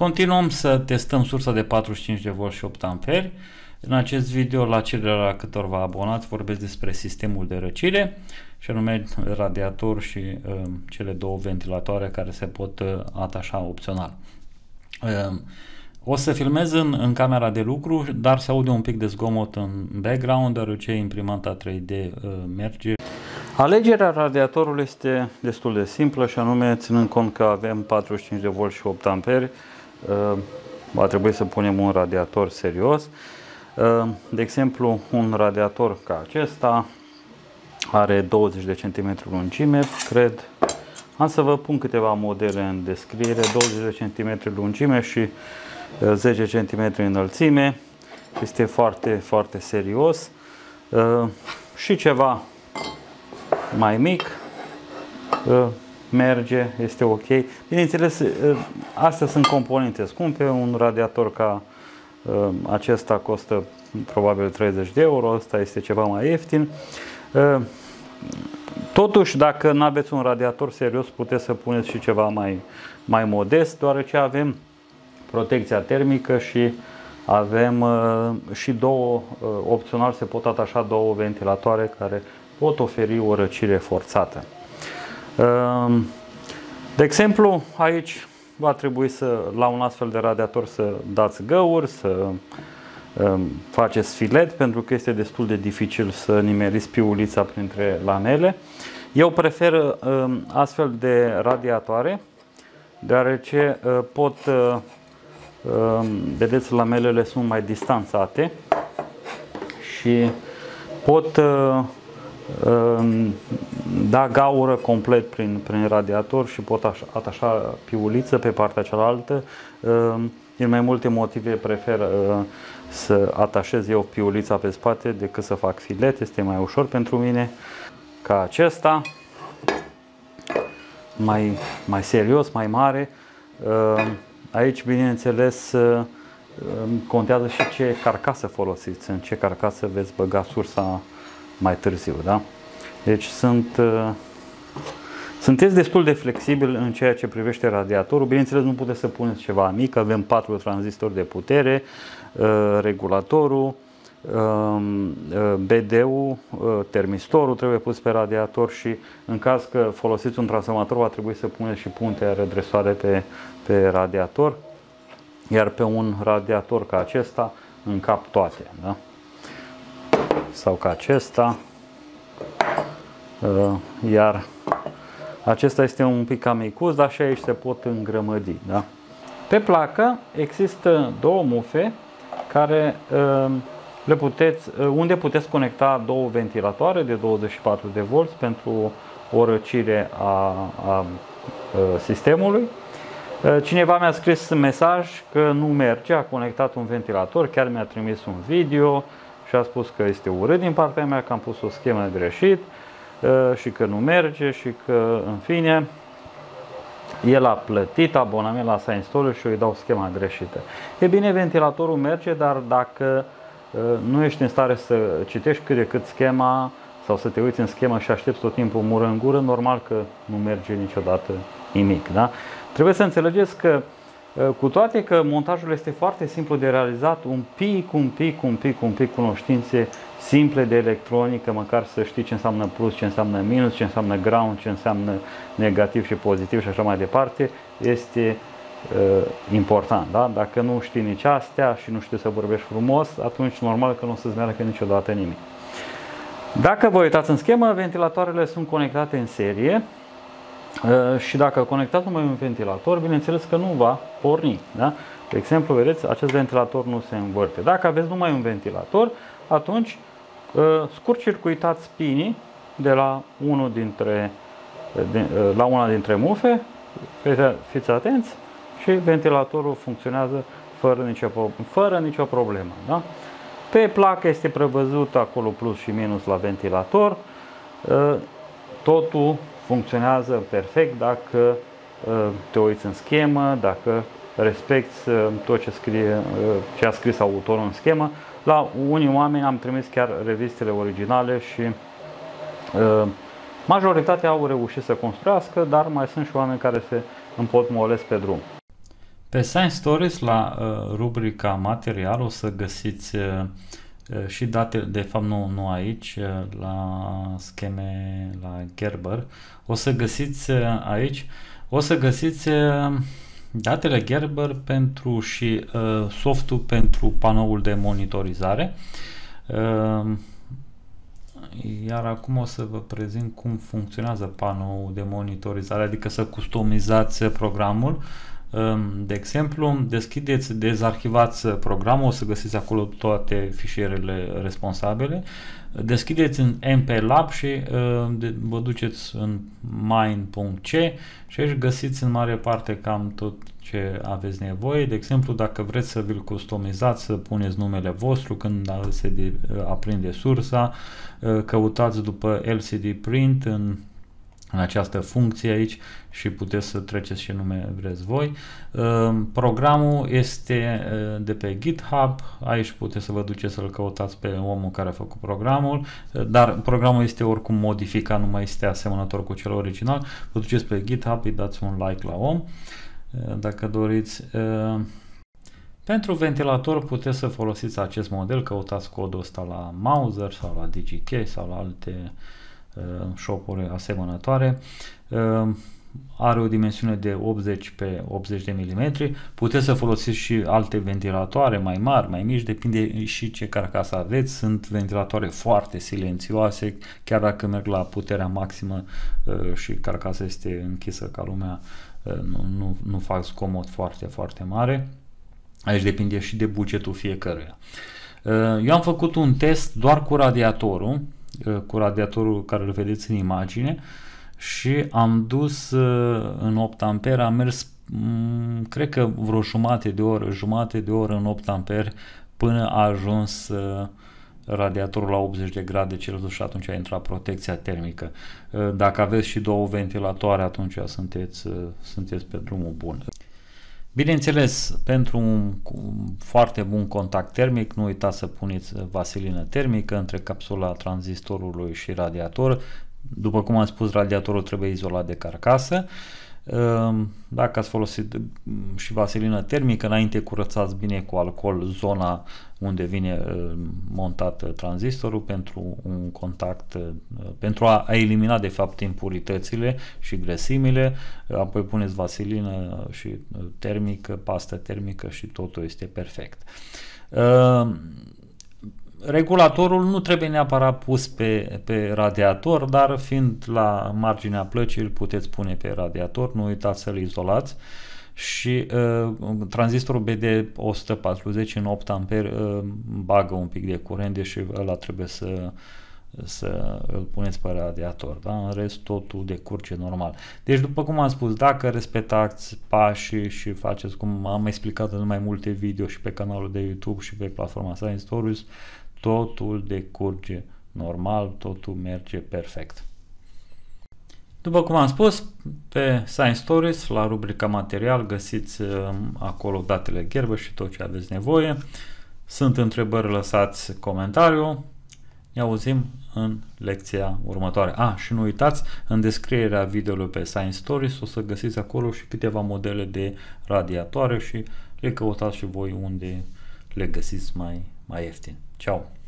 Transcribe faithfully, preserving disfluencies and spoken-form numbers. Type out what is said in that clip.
Continuăm să testăm sursa de patruzeci și cinci de volți și opt amperi. În acest video, la cererea câtorva abonați, vorbesc despre sistemul de răcire, și anume radiator și uh, cele două ventilatoare care se pot uh, atașa opțional. Uh, o să filmez în, în camera de lucru, dar se aude un pic de zgomot în background, deoarece imprimanta trei D uh, merge. Alegerea radiatorului este destul de simplă, și anume, ținând cont că avem patruzeci și cinci de volți și opt amperi, uh, va trebui să punem un radiator serios. Uh, de exemplu, un radiator ca acesta are douăzeci de centimetri lungime, cred. Am să vă pun câteva modele în descriere: douăzeci de centimetri lungime și zece centimetri înălțime. Este foarte, foarte serios. Uh, și ceva mai mic uh, merge, este ok. Bineînțeles, uh, astea sunt componente scumpe. Un radiator ca uh, acesta costă probabil treizeci de euro, ăsta este ceva mai ieftin. Uh, totuși, dacă nu aveți un radiator serios, puteți să puneți și ceva mai, mai modest, deoarece avem protecția termică și avem uh, și două, uh, opțional se pot atașa două ventilatoare care pot oferi o răcire forțată. Uh, de exemplu, aici va trebui să, la un astfel de radiator, să dați găuri, să uh, faceți filet, pentru că este destul de dificil să nimeriți piulița printre lamele. Eu prefer uh, astfel de radiatoare, deoarece uh, pot uh, vedeți, lamelele sunt mai distanțate și pot uh, uh, da gaură complet prin, prin radiator și pot atașa piuliță pe partea cealaltă. Uh, din mai multe motive prefer uh, să atașez eu piulița pe spate decât să fac filet. Este mai ușor pentru mine. Ca acesta, mai, mai serios, mai mare. Uh, Aici, bineînțeles, contează și ce carcasă folosiți, în ce carcasă veți băga sursa mai târziu. Da? Deci sunt, sunteți destul de flexibil în ceea ce privește radiatorul. Bineînțeles, nu puteți să puneți ceva mic. Avem patru tranzistori de putere, regulatorul, B D-ul, termistorul trebuie pus pe radiator și în caz că folosiți un transformator, va trebui să puneți și puntea redresoare pe, pe radiator, iar pe un radiator ca acesta încap toate, da? Sau ca acesta, iar acesta este un pic cam micuț, dar și aici se pot îngrămădi, da? Pe placă există două mufe care le puteți, unde puteți conecta două ventilatoare de douăzeci și patru de volți pentru o răcire a, a sistemului. Cineva mi-a scris mesaj că nu merge, a conectat un ventilator, chiar mi-a trimis un video și a spus că este urât din partea mea, că am pus o schemă greșit și că nu merge și că, în fine, el a plătit abonament la ScienceStorage și eu îi dau schema greșită. E bine, ventilatorul merge, dar dacă nu ești în stare să citești cât de cât schema sau să te uiți în schemă și aștepți tot timpul mură în gură, normal că nu merge niciodată nimic. Da? Trebuie să înțelegeți că, cu toate că montajul este foarte simplu de realizat, un pic, un pic, un pic, un pic cunoștințe simple de electronică, măcar să știi ce înseamnă plus, ce înseamnă minus, ce înseamnă ground, ce înseamnă negativ și pozitiv și așa mai departe, este uh, important. Da? Dacă nu știi nici astea și nu știi să vorbești frumos, atunci normal că nu o să-ți meargă niciodată nimic. Dacă vă uitați în schemă, ventilatoarele sunt conectate în serie uh, și dacă conectați numai un ventilator, bineînțeles că nu va porni. Da? De exemplu, vedeți, acest ventilator nu se învârte. Dacă aveți numai un ventilator, atunci uh, scurt-circuitați pinii de la, unul dintre, de, uh, la una dintre mufe, fiți atenți, și ventilatorul funcționează fără nicio, fără nicio problemă. Da? Pe placă este prevăzut acolo plus și minus la ventilator. Totul funcționează perfect dacă te uiți în schemă, dacă respecti tot ce, scrie, ce a scris autorul în schemă. La unii oameni am trimis chiar revistele originale și majoritatea au reușit să construiască, dar mai sunt și oameni care se împotmolesc pe drum. Pe Science Stories, la uh, rubrica material, o să găsiți uh, și date, de fapt nu, nu aici, uh, la scheme, la Gerber, o să găsiți uh, aici, o să găsiți uh, datele Gerber pentru și uh, softul pentru panoul de monitorizare. Uh, Iar acum o să vă prezint cum funcționează panoul de monitorizare, adică să customizați programul. De exemplu, deschideți, dezarhivați programul, o să găsiți acolo toate fișierele responsabile. Deschideți în M P Lab și uh, vă duceți în mine punct c și aici găsiți în mare parte cam tot ce aveți nevoie. De exemplu, dacă vreți să vi-l customizați, să puneți numele vostru când se de, aprinde sursa, uh, căutați după L C D print în în această funcție aici și puteți să treceți ce nume vreți voi. Programul este de pe GitHub, aici puteți să vă duceți să-l căutați pe omul care a făcut programul, dar programul este oricum modificat, nu mai este asemănător cu cel original. Vă duceți pe GitHub, îi dați un like la om, dacă doriți. Pentru ventilator puteți să folosiți acest model, căutați codul ăsta la Mauser sau la DigiKey sau la alte shop-uri asemănătoare. Are o dimensiune de optzeci pe optzeci de milimetri. Puteți să folosiți și alte ventilatoare mai mari, mai mici, depinde și ce carcasă aveți. Sunt ventilatoare foarte silențioase, chiar dacă merg la puterea maximă și carcasa este închisă ca lumea, nu, nu, nu fac zgomot foarte, foarte mare. Aici depinde și de bugetul fiecăruia. Eu am făcut un test doar cu radiatorul, cu radiatorul care îl vedeți în imagine și am dus în opt amperi, am mers cred că vreo jumate de oră, jumate de oră în opt amperi până a ajuns radiatorul la optzeci de grade Celsius și atunci a intrat protecția termică. Dacă aveți și două ventilatoare, atunci sunteți, sunteți pe drumul bun. Bineînțeles, pentru un foarte bun contact termic, nu uitați să puneți vasilină termică între capsula tranzistorului și radiator. După cum am spus, radiatorul trebuie izolat de carcasă. Dacă ați folosit și vasilină termică, înainte curățați bine cu alcool zona unde vine montat tranzistorul pentru un contact, pentru a elimina de fapt impuritățile și grăsimile, apoi puneți vasilină și termică, pastă termică și totul este perfect. Regulatorul nu trebuie neapărat pus pe, pe radiator, dar fiind la marginea plăcii îl puteți pune pe radiator, nu uitați să-l izolați și uh, tranzistorul B D o sută patruzeci în opt amperi uh, bagă un pic de curent, deși ăla trebuie să, să îl puneți pe radiator, da? În rest totul decurge normal. Deci după cum am spus, dacă respectați pașii și faceți cum am explicat în mai multe video și pe canalul de YouTube și pe platforma Science Stories, totul decurge normal, totul merge perfect. După cum am spus, pe Science Stories, la rubrica material, găsiți acolo datele Gerber și tot ce aveți nevoie. Sunt întrebări, lăsați comentariu. Ne auzim în lecția următoare. A, și nu uitați, în descrierea videoului pe Science Stories o să găsiți acolo și câteva modele de radiatoare și le căutați și voi unde le găsiți mai, mai ieftin. Ciao!